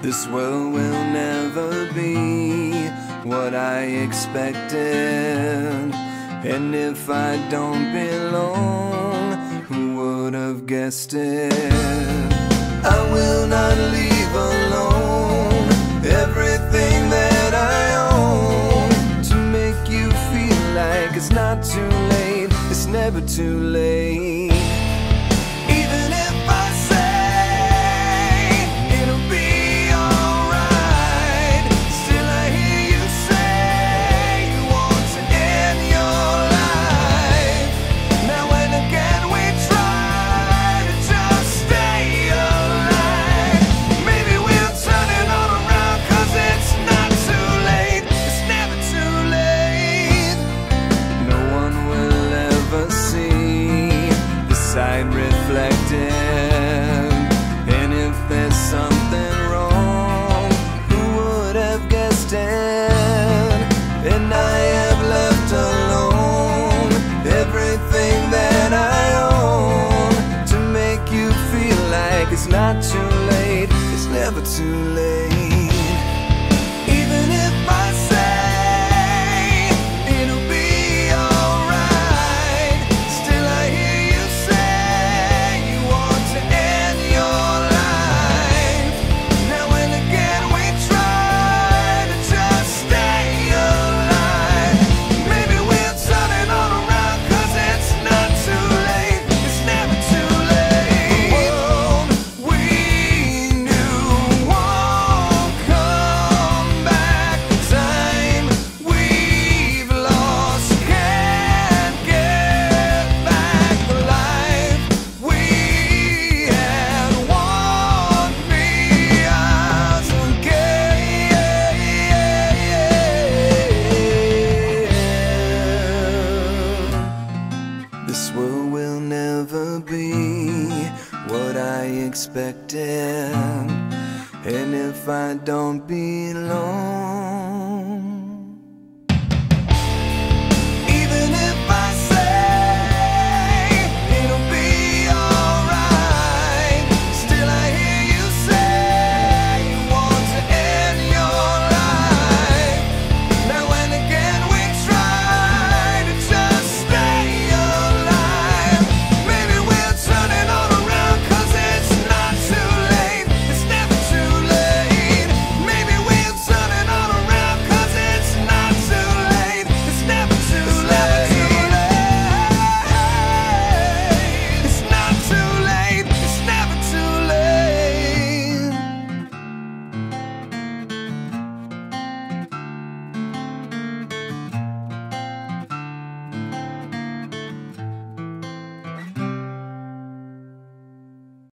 This world will never be what I expected, and if I don't belong, who would have guessed it? I will not leave alone everything that I own to make you feel like it's not too late. It's never too late. Even if I say it'll be alright, still I hear you say you want to end your life. Now and again we try to just stay alive. Maybe we'll turn it all around, 'cause it's not too late. It's never too late. No one will ever see the side reflected, and if there's something wrong, who would have guessed it? And I have left alone everything that I own to make you feel like it's not too late. It's never too late. Even if I say it'll be alright, still I hear you say you want to end your life. Now and again we try to just stay alive. Maybe we'll turn it all around, 'cause it's not too late. It's never too late. The world we knew won't come back. The time we've lost can't get back. The life we had won't be ours again. This world will never be what I expected, and if I don't belong,